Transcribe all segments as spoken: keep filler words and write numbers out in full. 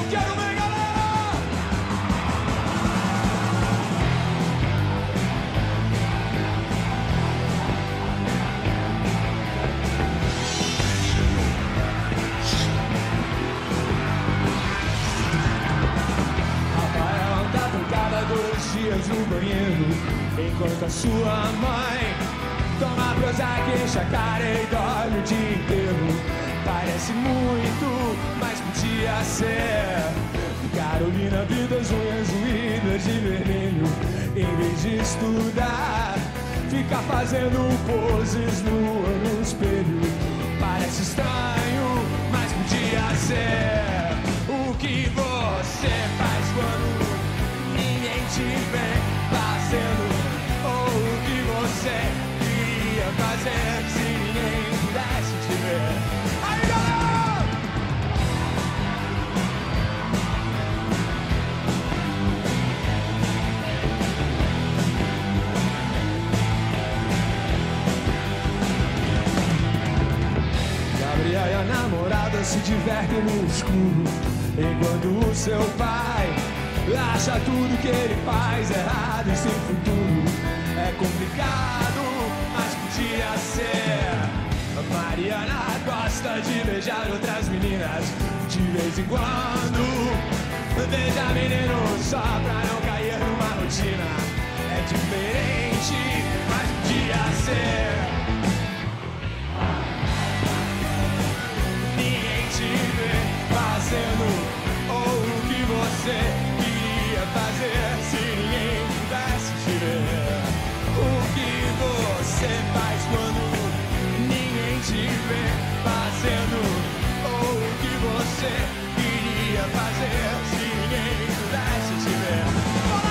Quero ver, galera! Rafaela tá trancada dois dias no banheiro, enquanto a sua mãe toma Prozac, enche a cara e dorme o dia inteiro. Parece muito, mas podia ser Carolina viu as unhas ruídas de vermelho. Em vez de estudar, fica fazendo poses nua no espelho. Parece estranho, mas podia ser. O que você faz quando ninguém te vê fazendo? Ou o que você queria fazer se ninguém pudesse te ver? Aí, galera! Gabriel e a namorada se divertem no escuro, enquanto o seu pai acha tudo que ele faz errado e sem futuro. É complicado, mas podia ser. A Mariana gosta de beijar outras meninas de vez em quando. Beija menino só pra não cair numa rotina. É diferente, mas podia ser. Ninguém te vê fazendo ou o que você queria fazer se ninguém pudesse te ver. O que você faz quando ninguém te vê fazendo ou o que você queria fazer se ninguém pudesse te ver?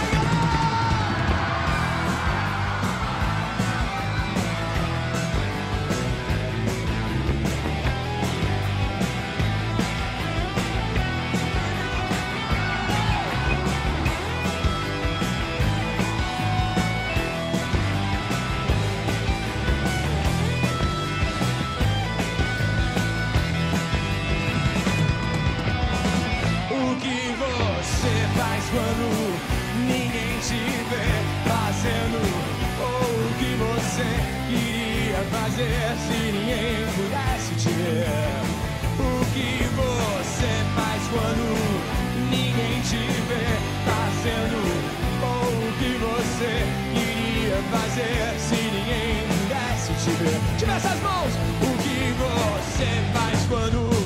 Quando ninguém te vê fazendo ou o que você queria fazer se ninguém pudesse te ver. O que você faz quando ninguém te vê fazendo ou o que você queria fazer se ninguém pudesse te ver? Tira essas mãos! O que você faz quando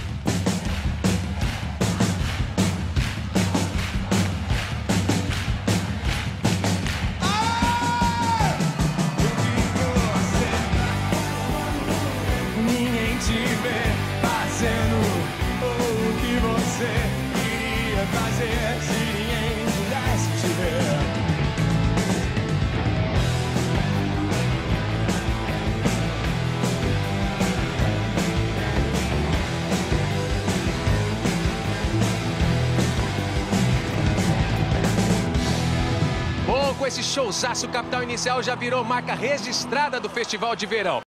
fazer se ninguém pudesse te ver? Bom, com esse showzaço, o Capital Inicial já virou marca registrada do Festival de Verão.